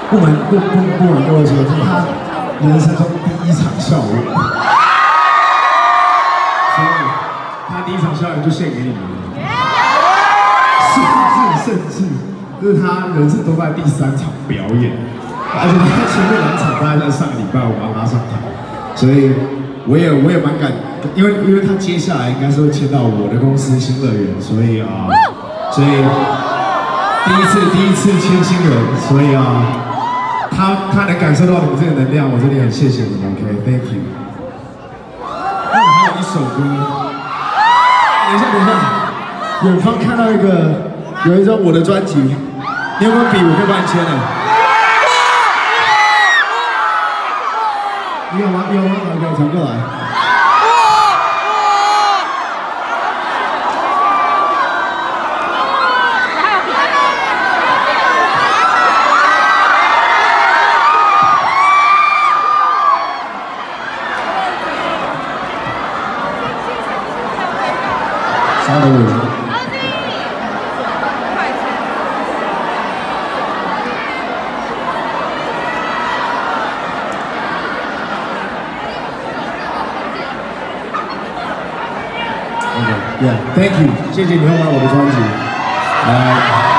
不瞒各位说，这是他人生中第一场校园，所以他第一场校园就献给你们了。甚至这是他人生中的第3场表演，而且他前面2场大概在上个礼拜我把他拉上台，所以我也蛮感，因为他接下来应该是会签到我的公司新乐园，所以第一次签新人，所以他能感受到你们这个能量，我真的很谢谢你们 ，OK，Thank you。那我还有一首歌，等一下，远方看到有一张我的专辑，你有没有笔？我可以帮你签的。你有吗？OK， 传过来。稍等我一下。OK，Yeah，Thank you，谢谢你会买我的专辑。来。